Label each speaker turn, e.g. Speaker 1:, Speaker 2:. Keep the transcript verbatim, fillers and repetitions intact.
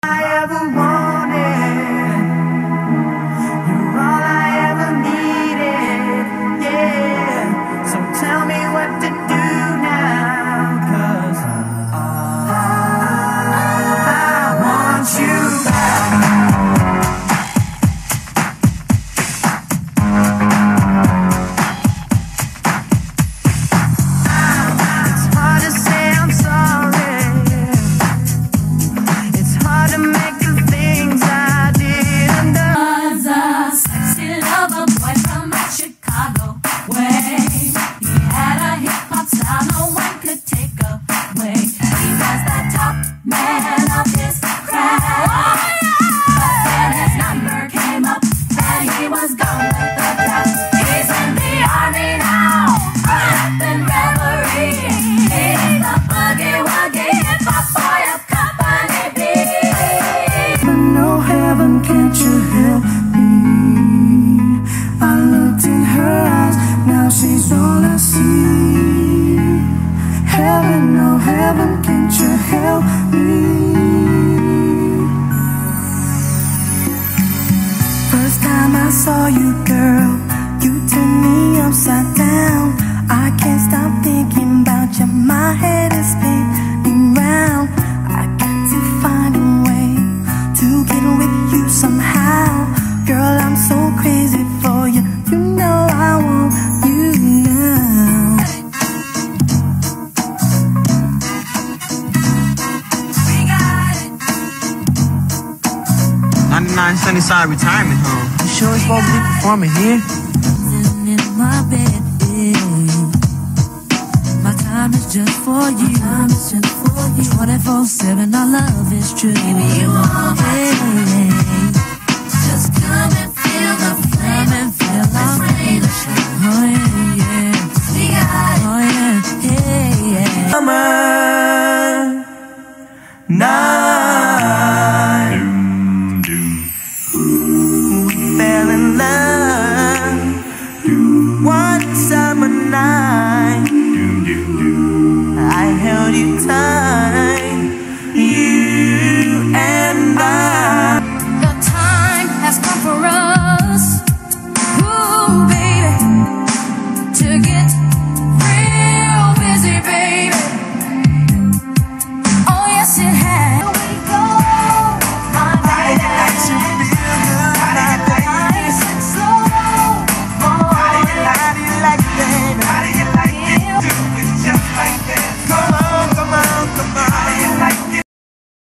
Speaker 1: I ever wanted. You're all I ever needed. Yeah. So tell me what to do now, 'cause I, I want you back.
Speaker 2: Sunnyside retirement home. You sure it's supposed to be performing here?
Speaker 3: In my bed, my time is just for you. Time is just for you. twenty-four seven, our love is true. Baby, you are my time. Just come and feel the flame and feel our rain. Oh yeah, yeah. We got it. Oh yeah, yeah, yeah.
Speaker 1: Summer night.